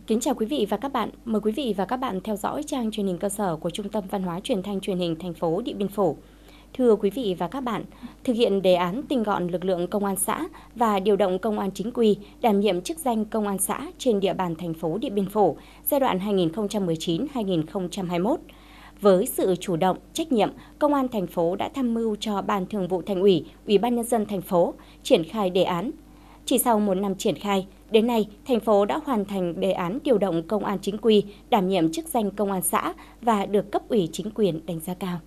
Kính chào quý vị và các bạn. Mời quý vị và các bạn theo dõi trang truyền hình cơ sở của Trung tâm Văn hóa Truyền thanh Truyền hình thành phố Điện Biên Phủ. Thưa quý vị và các bạn, thực hiện đề án tinh gọn lực lượng công an xã và điều động công an chính quy đảm nhiệm chức danh công an xã trên địa bàn thành phố Điện Biên Phủ giai đoạn 2019-2021. Với sự chủ động, trách nhiệm, Công an thành phố đã tham mưu cho Ban Thường vụ Thành ủy, Ủy ban Nhân dân thành phố triển khai đề án. Chỉ sau một năm triển khai, đến nay, thành phố đã hoàn thành đề án điều động công an chính quy đảm nhiệm chức danh công an xã và được cấp ủy chính quyền đánh giá cao.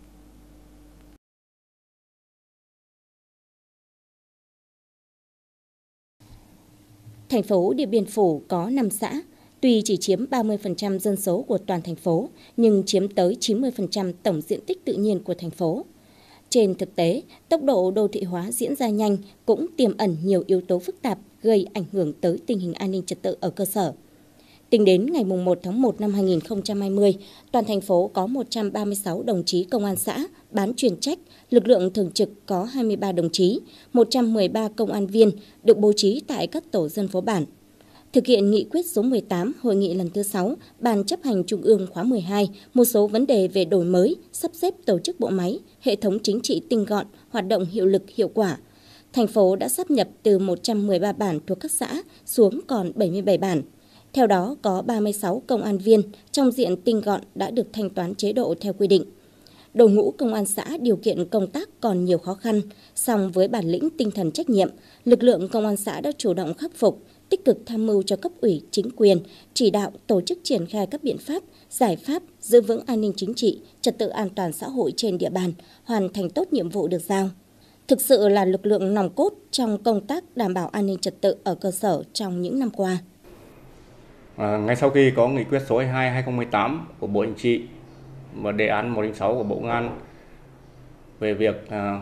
Thành phố Điện Biên Phủ có 5 xã, tuy chỉ chiếm 30% dân số của toàn thành phố, nhưng chiếm tới 90% tổng diện tích tự nhiên của thành phố. Trên thực tế, tốc độ đô thị hóa diễn ra nhanh cũng tiềm ẩn nhiều yếu tố phức tạp gây ảnh hưởng tới tình hình an ninh trật tự ở cơ sở. Tính đến ngày 1 tháng 1 năm 2020, toàn thành phố có 136 đồng chí công an xã bán chuyên trách, lực lượng thường trực có 23 đồng chí, 113 công an viên được bố trí tại các tổ dân phố bản. Thực hiện nghị quyết số 18 Hội nghị lần thứ 6 Ban chấp hành Trung ương khóa 12, một số vấn đề về đổi mới, sắp xếp tổ chức bộ máy, hệ thống chính trị tinh gọn, hoạt động hiệu lực hiệu quả. Thành phố đã sáp nhập từ 113 bản thuộc các xã xuống còn 77 bản. Theo đó, có 36 công an viên trong diện tinh gọn đã được thanh toán chế độ theo quy định. Đội ngũ công an xã điều kiện công tác còn nhiều khó khăn, song với bản lĩnh tinh thần trách nhiệm, lực lượng công an xã đã chủ động khắc phục, tích cực tham mưu cho cấp ủy chính quyền, chỉ đạo tổ chức triển khai các biện pháp, giải pháp giữ vững an ninh chính trị, trật tự an toàn xã hội trên địa bàn, hoàn thành tốt nhiệm vụ được giao. Thực sự là lực lượng nòng cốt trong công tác đảm bảo an ninh trật tự ở cơ sở trong những năm qua. Ngay sau khi có nghị quyết số 22/2018 của Bộ Chính trị và đề án 106 của Bộ Công an về việc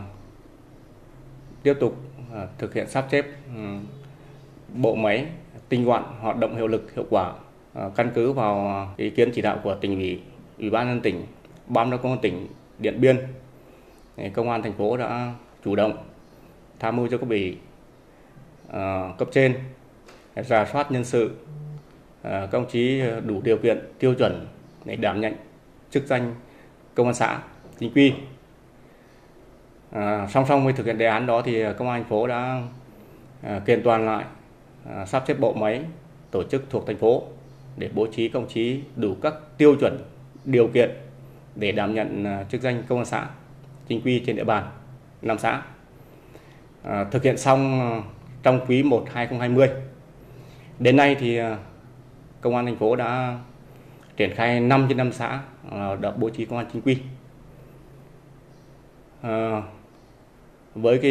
tiếp tục thực hiện sắp xếp bộ máy tinh gọn, hoạt động hiệu lực hiệu quả, căn cứ vào ý kiến chỉ đạo của Tỉnh ủy, Ủy ban nhân dân tỉnh, Ban giám đốc Công an tỉnh Điện Biên, Công an thành phố đã chủ động tham mưu cho cấp ủy cấp trên rà soát nhân sự, các đồng chí đủ điều kiện tiêu chuẩn để đảm nhận chức danh công an xã chính quy. Song song với thực hiện đề án đó thì Công an thành phố đã kiện toàn lại, sắp xếp bộ máy tổ chức thuộc thành phố để bố trí công chí đủ các tiêu chuẩn điều kiện để đảm nhận chức danh công an xã chính quy trên địa bàn 5 xã. Thực hiện xong trong quý 1 2020. Đến nay thì Công an thành phố đã triển khai 5 trên 5 xã đã bố trí công an chính quy. Với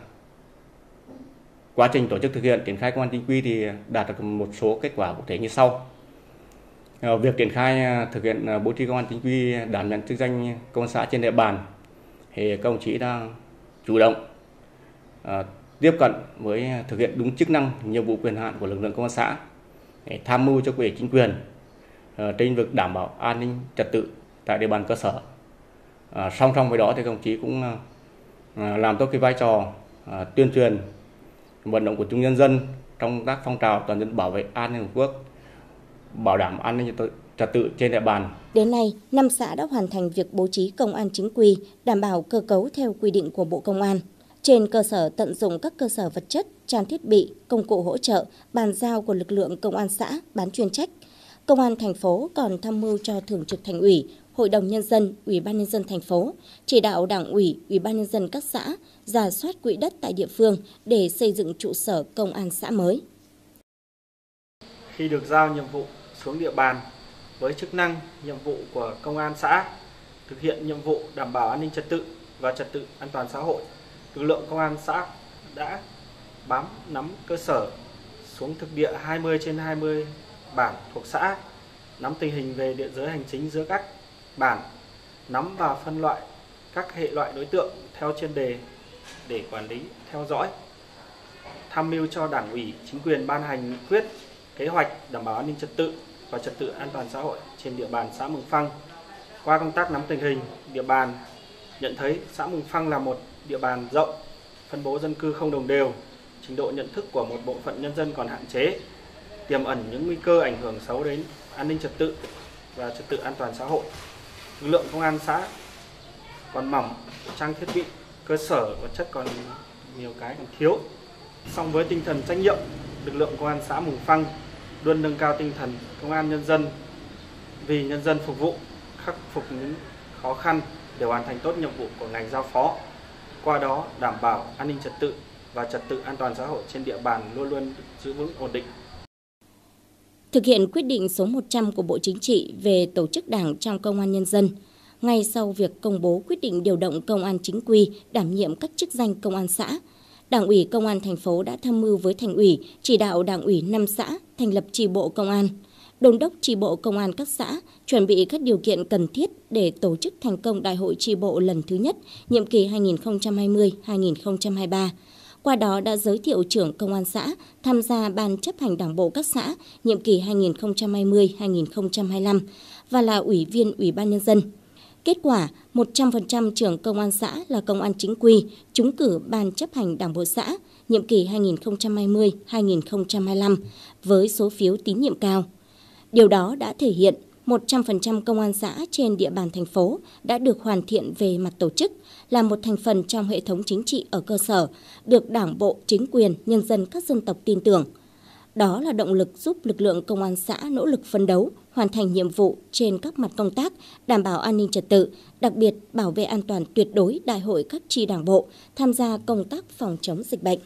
quá trình tổ chức thực hiện triển khai công an chính quy thì đạt được một số kết quả cụ thể như sau. Việc triển khai thực hiện bố trí công an chính quy đảm nhận chức danh công an xã trên địa bàn thì các đồng chí đã chủ động tiếp cận với thực hiện đúng chức năng, nhiệm vụ, quyền hạn của lực lượng công an xã để tham mưu cho cấp ủy chính quyền trên việc đảm bảo an ninh trật tự tại địa bàn cơ sở. Song song với đó thì các đồng chí cũng làm tốt cái vai trò tuyên truyền, vận động của chúng nhân dân trong công tác phong trào toàn dân bảo vệ an ninh Tổ quốc, bảo đảm an ninh trật tự trên địa bàn. Đến nay, 5 xã đã hoàn thành việc bố trí công an chính quy, đảm bảo cơ cấu theo quy định của Bộ Công an. Trên cơ sở tận dụng các cơ sở vật chất, trang thiết bị, công cụ hỗ trợ, bàn giao của lực lượng công an xã bán chuyên trách, Công an thành phố còn tham mưu cho Thường trực Thành ủy, Hội đồng Nhân dân, Ủy ban Nhân dân thành phố, chỉ đạo Đảng ủy, Ủy ban Nhân dân các xã, rà soát quỹ đất tại địa phương để xây dựng trụ sở công an xã mới. Khi được giao nhiệm vụ xuống địa bàn với chức năng, nhiệm vụ của công an xã, thực hiện nhiệm vụ đảm bảo an ninh trật tự và trật tự an toàn xã hội, lực lượng công an xã đã bám nắm cơ sở xuống thực địa 20 trên 20 bản thuộc xã, nắm tình hình về địa giới hành chính giữa các bản, nắm và phân loại các hệ loại đối tượng theo chuyên đề để quản lý, theo dõi, tham mưu cho Đảng ủy, chính quyền ban hành nghị quyết, kế hoạch đảm bảo an ninh trật tự và trật tự an toàn xã hội trên địa bàn xã Mường Phăng. Qua công tác nắm tình hình địa bàn, nhận thấy xã Mường Phăng là một địa bàn rộng, phân bố dân cư không đồng đều, trình độ nhận thức của một bộ phận nhân dân còn hạn chế. tiềm ẩn những nguy cơ ảnh hưởng xấu đến an ninh trật tự và trật tự an toàn xã hội. Lực lượng công an xã còn mỏng, trang thiết bị, cơ sở vật chất còn nhiều cái còn thiếu. Song với tinh thần trách nhiệm, lực lượng công an xã Mường Phăng luôn nâng cao tinh thần công an nhân dân, vì nhân dân phục vụ, khắc phục những khó khăn để hoàn thành tốt nhiệm vụ của ngành giao phó. Qua đó đảm bảo an ninh trật tự và trật tự an toàn xã hội trên địa bàn luôn luôn giữ vững ổn định. Thực hiện quyết định số 100 của Bộ Chính trị về tổ chức Đảng trong Công an Nhân dân, ngay sau việc công bố quyết định điều động công an chính quy đảm nhiệm các chức danh công an xã, Đảng ủy Công an thành phố đã tham mưu với Thành ủy, chỉ đạo Đảng ủy 5 xã thành lập chi bộ công an, đôn đốc chi bộ công an các xã chuẩn bị các điều kiện cần thiết để tổ chức thành công Đại hội chi bộ lần thứ nhất, nhiệm kỳ 2020-2023. Qua đó đã giới thiệu trưởng công an xã tham gia Ban chấp hành Đảng bộ các xã nhiệm kỳ 2020-2025 và là Ủy viên Ủy ban Nhân dân. Kết quả, 100% trưởng công an xã là công an chính quy, trúng cử Ban chấp hành Đảng bộ xã nhiệm kỳ 2020-2025 với số phiếu tín nhiệm cao. Điều đó đã thể hiện 100% công an xã trên địa bàn thành phố đã được hoàn thiện về mặt tổ chức, là một thành phần trong hệ thống chính trị ở cơ sở, được Đảng bộ, chính quyền, nhân dân các dân tộc tin tưởng. Đó là động lực giúp lực lượng công an xã nỗ lực phấn đấu, hoàn thành nhiệm vụ trên các mặt công tác, đảm bảo an ninh trật tự, đặc biệt bảo vệ an toàn tuyệt đối đại hội các chi đảng bộ, tham gia công tác phòng chống dịch bệnh.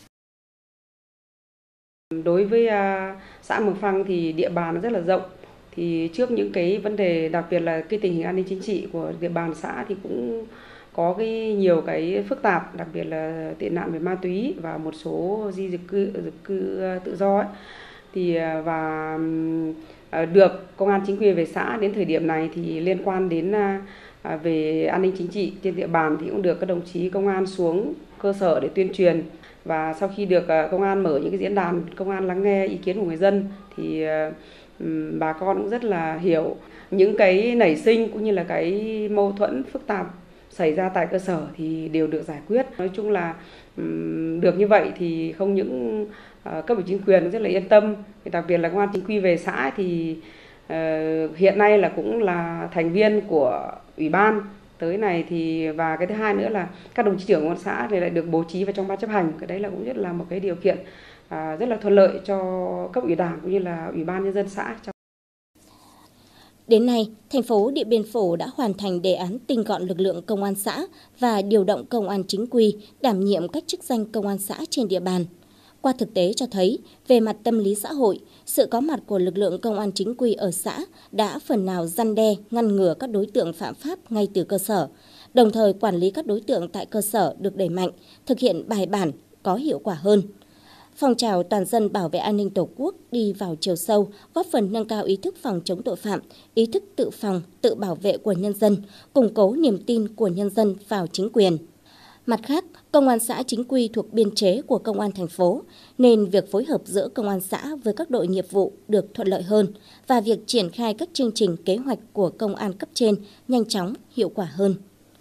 Đối với xã Mường Phăng thì địa bàn rất là rộng. Thì trước những cái vấn đề, đặc biệt là cái tình hình an ninh chính trị của địa bàn xã thì cũng có nhiều cái phức tạp, đặc biệt là tệ nạn về ma túy và một số di dịch cư tự do ấy. Thì và được công an chính quy về xã đến thời điểm này thì liên quan đến về an ninh chính trị trên địa bàn thì cũng được các đồng chí công an xuống cơ sở để tuyên truyền. Và sau khi được công an mở những cái diễn đàn, công an lắng nghe ý kiến của người dân thì bà con cũng rất là hiểu những cái nảy sinh cũng như là cái mâu thuẫn phức tạp xảy ra tại cơ sở thì đều được giải quyết. Nói chung là được như vậy thì không những cấp ủy chính quyền rất là yên tâm, đặc biệt là công an chính quy về xã thì hiện nay là cũng là thành viên của ủy ban tới này thì, và cái thứ hai nữa là các đồng chí trưởng công an xã thì lại được bố trí vào trong ban chấp hành. Cái đấy là cũng rất là một cái điều kiện rất là thuận lợi cho cấp ủy Đảng cũng như là ủy ban nhân dân xã. Đến nay, thành phố Điện Biên Phủ đã hoàn thành đề án tinh gọn lực lượng công an xã và điều động công an chính quy đảm nhiệm các chức danh công an xã trên địa bàn. Qua thực tế cho thấy, về mặt tâm lý xã hội, sự có mặt của lực lượng công an chính quy ở xã đã phần nào răn đe, ngăn ngừa các đối tượng phạm pháp ngay từ cơ sở. Đồng thời, quản lý các đối tượng tại cơ sở được đẩy mạnh, thực hiện bài bản, có hiệu quả hơn. Phong trào toàn dân bảo vệ an ninh Tổ quốc đi vào chiều sâu, góp phần nâng cao ý thức phòng chống tội phạm, ý thức tự phòng, tự bảo vệ của nhân dân, củng cố niềm tin của nhân dân vào chính quyền. Mặt khác, công an xã chính quy thuộc biên chế của công an thành phố, nên việc phối hợp giữa công an xã với các đội nghiệp vụ được thuận lợi hơn và việc triển khai các chương trình kế hoạch của công an cấp trên nhanh chóng, hiệu quả hơn.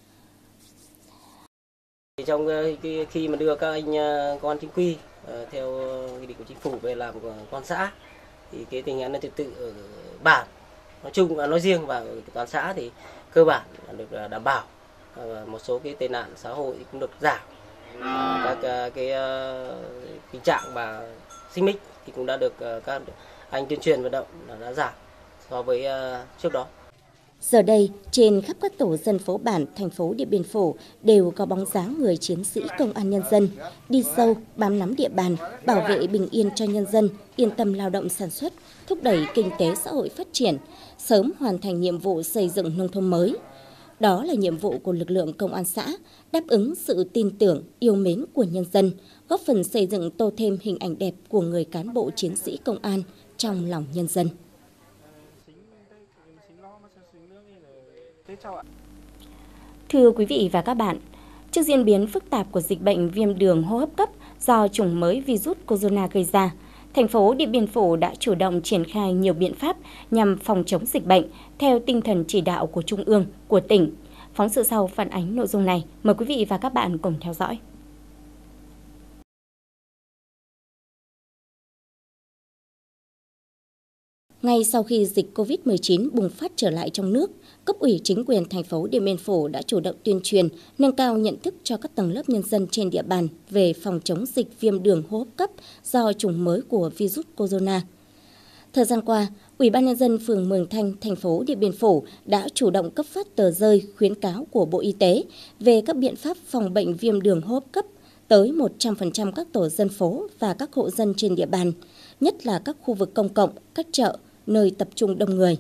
Trong khi mà đưa các anh công an chính quy theo nghị định của chính phủ về làm công an xã thì cái tình hình an ninh trật tự ở bản nói chung nói riêng và ở toàn xã thì cơ bản được đảm bảo. Một số cái tệ nạn xã hội cũng được giảm, các cái tình trạng và xích mích thì cũng đã được các anh tuyên truyền vận động đã giảm so với trước đó. Giờ đây, trên khắp các tổ dân phố bản thành phố Điện Biên Phủ đều có bóng dáng người chiến sĩ công an nhân dân, đi sâu, bám nắm địa bàn, bảo vệ bình yên cho nhân dân, yên tâm lao động sản xuất, thúc đẩy kinh tế xã hội phát triển, sớm hoàn thành nhiệm vụ xây dựng nông thôn mới. Đó là nhiệm vụ của lực lượng công an xã, đáp ứng sự tin tưởng, yêu mến của nhân dân, góp phần xây dựng tô thêm hình ảnh đẹp của người cán bộ chiến sĩ công an trong lòng nhân dân. Thưa quý vị và các bạn, trước diễn biến phức tạp của dịch bệnh viêm đường hô hấp cấp do chủng mới virus corona gây ra, thành phố Điện Biên Phủ đã chủ động triển khai nhiều biện pháp nhằm phòng chống dịch bệnh theo tinh thần chỉ đạo của Trung ương, của tỉnh. Phóng sự sau phản ánh nội dung này. Mời quý vị và các bạn cùng theo dõi. Ngay sau khi dịch COVID-19 bùng phát trở lại trong nước, cấp ủy chính quyền thành phố Điện Biên Phủ đã chủ động tuyên truyền, nâng cao nhận thức cho các tầng lớp nhân dân trên địa bàn về phòng chống dịch viêm đường hô hấp cấp do chủng mới của virus corona. Thời gian qua, Ủy ban Nhân dân phường Mường Thanh, thành phố Điện Biên Phủ đã chủ động cấp phát tờ rơi khuyến cáo của Bộ Y tế về các biện pháp phòng bệnh viêm đường hô hấp cấp tới 100% các tổ dân phố và các hộ dân trên địa bàn, nhất là các khu vực công cộng, các chợ, nơi tập trung đông người.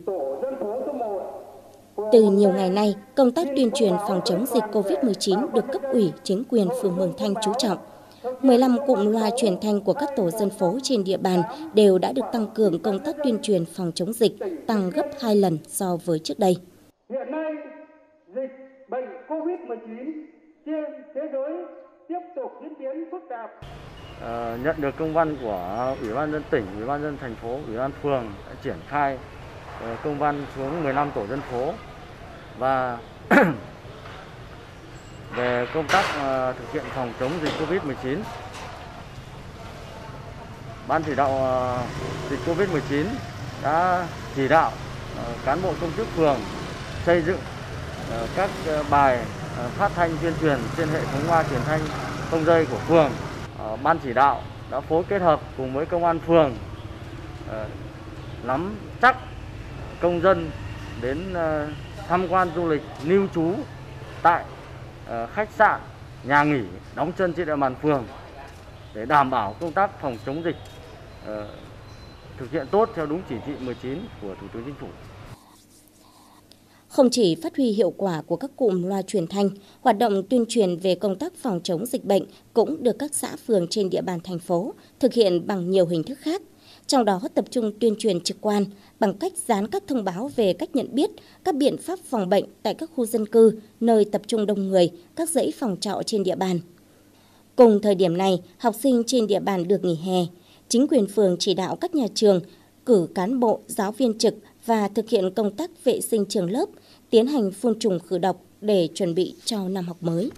Từ nhiều ngày nay, công tác tuyên truyền phòng chống dịch COVID-19 được cấp ủy chính quyền phường Mường Thanh chú trọng. 15 cụm loa truyền thanh của các tổ dân phố trên địa bàn đều đã được tăng cường công tác tuyên truyền phòng chống dịch, tăng gấp 2 lần so với trước đây. Hiện nay, dịch bệnh COVID-19 trên thế giới tiếp tục diễn biến phức tạp. Nhận được công văn của Ủy ban nhân dân tỉnh, Ủy ban nhân dân thành phố, Ủy ban phường đã triển khai công văn xuống 15 tổ dân phố và về công tác thực hiện phòng chống dịch COVID-19. Ban chỉ đạo dịch COVID-19 đã chỉ đạo cán bộ công chức phường xây dựng các bài phát thanh tuyên truyền trên hệ thống loa truyền thanh không dây của phường. Ban chỉ đạo đã phối kết hợp cùng với công an phường nắm chắc công dân đến tham quan du lịch lưu trú tại khách sạn, nhà nghỉ đóng chân trên địa bàn phường để đảm bảo công tác phòng chống dịch thực hiện tốt theo đúng chỉ thị 19 của Thủ tướng Chính phủ. Không chỉ phát huy hiệu quả của các cụm loa truyền thanh, hoạt động tuyên truyền về công tác phòng chống dịch bệnh cũng được các xã phường trên địa bàn thành phố thực hiện bằng nhiều hình thức khác. Trong đó tập trung tuyên truyền trực quan bằng cách dán các thông báo về cách nhận biết, các biện pháp phòng bệnh tại các khu dân cư, nơi tập trung đông người, các dãy phòng trọ trên địa bàn. Cùng thời điểm này, học sinh trên địa bàn được nghỉ hè. Chính quyền phường chỉ đạo các nhà trường cử cán bộ, giáo viên trực và thực hiện công tác vệ sinh trường lớp, tiến hành phun trùng khử độc để chuẩn bị cho năm học mới.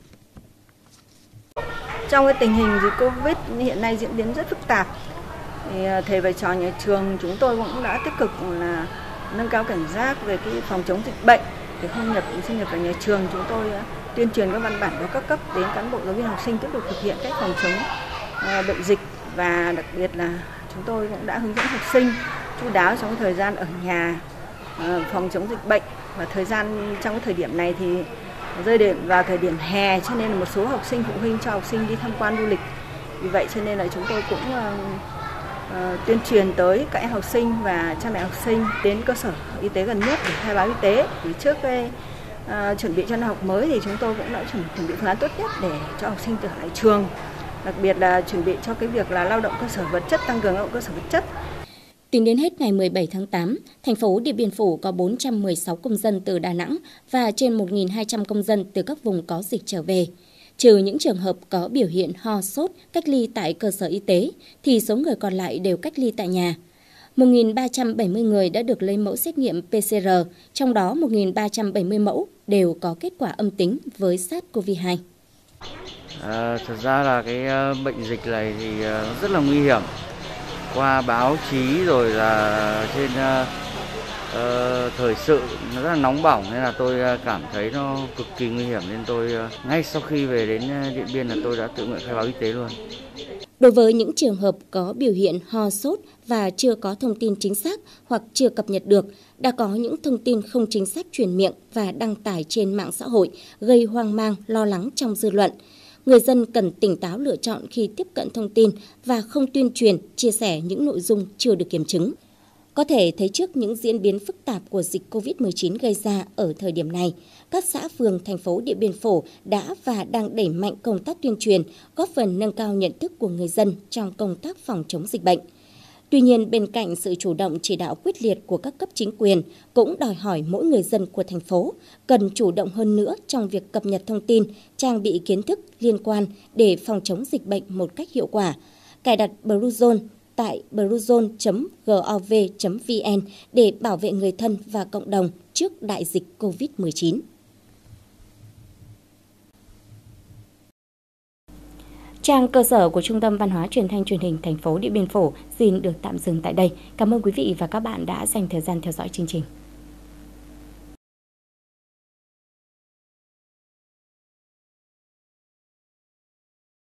Trong cái tình hình dịch Covid hiện nay diễn biến rất phức tạp, thì thầy và trò nhà trường chúng tôi cũng đã tích cực là nâng cao cảnh giác về cái phòng chống dịch bệnh để không xâm nhập vào nhà trường. Chúng tôi tuyên truyền các văn bản của các cấp đến cán bộ, giáo viên, học sinh tiếp tục thực hiện cách phòng chống bệnh dịch, và đặc biệt là chúng tôi cũng đã hướng dẫn học sinh chu đáo trong thời gian ở nhà phòng chống dịch bệnh. Và thời gian trong cái thời điểm này thì rơi vào thời điểm hè, cho nên là một số học sinh, phụ huynh cho học sinh đi tham quan du lịch. Vì vậy cho nên là chúng tôi cũng tuyên truyền tới các em học sinh và cha mẹ học sinh đến cơ sở y tế gần nhất để khai báo y tế. Thì trước cái chuẩn bị cho năm học mới thì chúng tôi cũng đã chuẩn bị phương án tốt nhất để cho học sinh trở lại trường. Đặc biệt là chuẩn bị cho cái việc là lao động cơ sở vật chất, tăng cường lao động cơ sở vật chất. Tính đến hết ngày 17 tháng 8, thành phố Điện Biên Phủ có 416 công dân từ Đà Nẵng và trên 1.200 công dân từ các vùng có dịch trở về. Trừ những trường hợp có biểu hiện ho, sốt, cách ly tại cơ sở y tế, thì số người còn lại đều cách ly tại nhà. 1.370 người đã được lấy mẫu xét nghiệm PCR, trong đó 1.370 mẫu đều có kết quả âm tính với SARS-CoV-2. Thật ra là cái bệnh dịch này thì rất là nguy hiểm. Qua báo chí rồi là trên thời sự nó rất là nóng bỏng, nên là tôi cảm thấy nó cực kỳ nguy hiểm, nên tôi ngay sau khi về đến Điện Biên là tôi đã tự nguyện khai báo y tế luôn. Đối với những trường hợp có biểu hiện ho sốt và chưa có thông tin chính xác hoặc chưa cập nhật được, đã có những thông tin không chính xác truyền miệng và đăng tải trên mạng xã hội gây hoang mang, lo lắng trong dư luận. Người dân cần tỉnh táo lựa chọn khi tiếp cận thông tin và không tuyên truyền, chia sẻ những nội dung chưa được kiểm chứng. Có thể thấy trước những diễn biến phức tạp của dịch COVID-19 gây ra ở thời điểm này, các xã phường thành phố Điện Biên Phủ đã và đang đẩy mạnh công tác tuyên truyền, góp phần nâng cao nhận thức của người dân trong công tác phòng chống dịch bệnh. Tuy nhiên, bên cạnh sự chủ động chỉ đạo quyết liệt của các cấp chính quyền, cũng đòi hỏi mỗi người dân của thành phố cần chủ động hơn nữa trong việc cập nhật thông tin, trang bị kiến thức liên quan để phòng chống dịch bệnh một cách hiệu quả. Cài đặt Bluezone tại bluezone.gov.vn để bảo vệ người thân và cộng đồng trước đại dịch COVID-19. Trang cơ sở của Trung tâm Văn hóa Truyền thanh Truyền hình thành phố Điện Biên Phủ xin được tạm dừng tại đây. Cảm ơn quý vị và các bạn đã dành thời gian theo dõi chương trình.